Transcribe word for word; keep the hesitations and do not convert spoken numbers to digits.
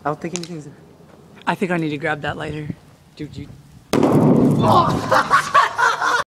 I don't think anything's... I think I need to grab that lighter. Dude, you... Oh.